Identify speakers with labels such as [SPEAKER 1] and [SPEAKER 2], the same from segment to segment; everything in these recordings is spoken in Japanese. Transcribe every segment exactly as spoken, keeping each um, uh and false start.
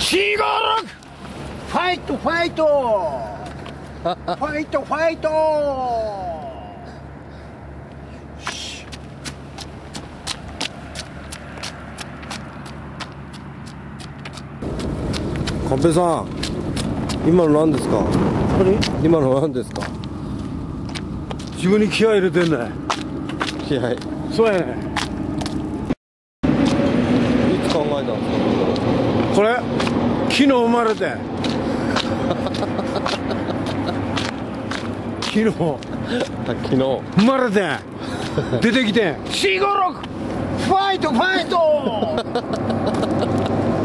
[SPEAKER 1] しごろくファイトファイトファイトファイト
[SPEAKER 2] カンペさん、今の何ですか？今の何ですか？
[SPEAKER 1] 自分に気合い入れてんね。
[SPEAKER 2] 気合い。
[SPEAKER 1] そうやね。
[SPEAKER 2] いつ考えたんですか？
[SPEAKER 1] これ昨日生まれて昨日
[SPEAKER 2] 昨日
[SPEAKER 1] 生まれて出てきてしごろくファイトファイト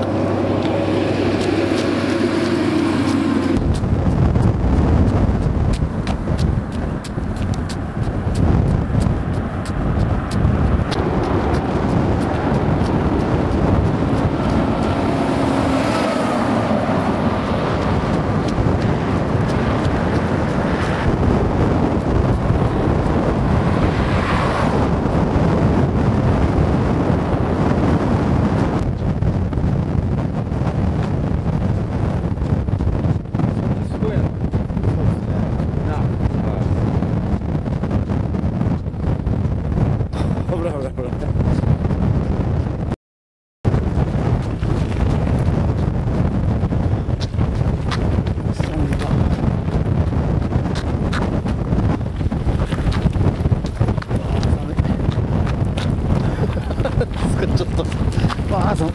[SPEAKER 2] ちょっと
[SPEAKER 1] わあ、そう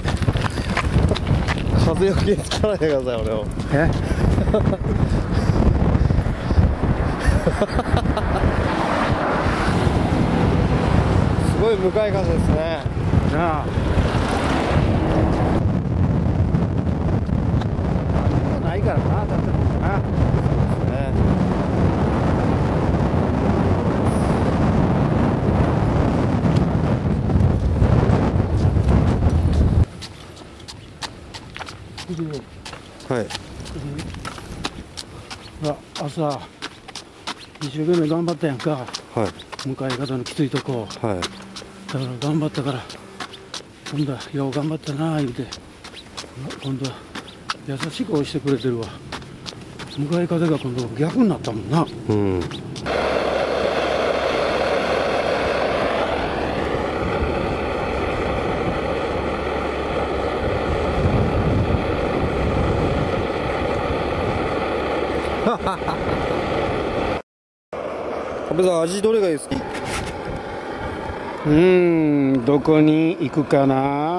[SPEAKER 2] 風よけつかないでください、俺を。
[SPEAKER 1] え
[SPEAKER 2] すごい向かい風ですね。
[SPEAKER 1] なあ、ないからな、だってもな。
[SPEAKER 2] ね、はい。
[SPEAKER 1] 朝一生懸命頑張ったやんか。
[SPEAKER 2] はい。
[SPEAKER 1] 向かい方のきついとこ。
[SPEAKER 2] はい。
[SPEAKER 1] だから頑張ったから、今度はよう頑張ったなあ言うて、今度は優しく押してくれてるわ。向かい風が今度逆になったもんな。
[SPEAKER 2] うん。カンペさん、味どれがいいですか？
[SPEAKER 1] うーん、どこに行くか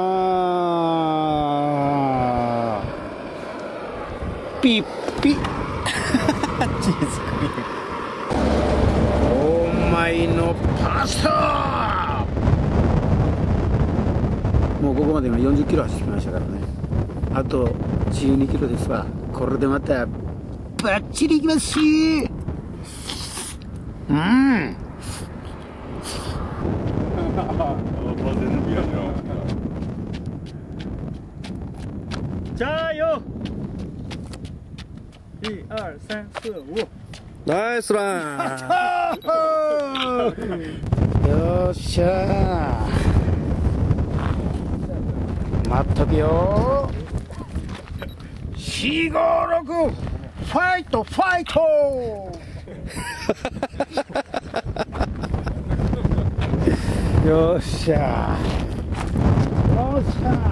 [SPEAKER 1] な。ピッピッチーズクリーム、お前のパスタ。もうここまで今よんじゅっキロ走ってきましたからね。あとじゅうにキロですわ。これでまたバッチリいきますし、うん。加油！一二三四五。
[SPEAKER 2] ナイスラン。
[SPEAKER 1] よっしゃー。待っとくよ。四五六ファイトファイト。よっしゃー。よっしゃー。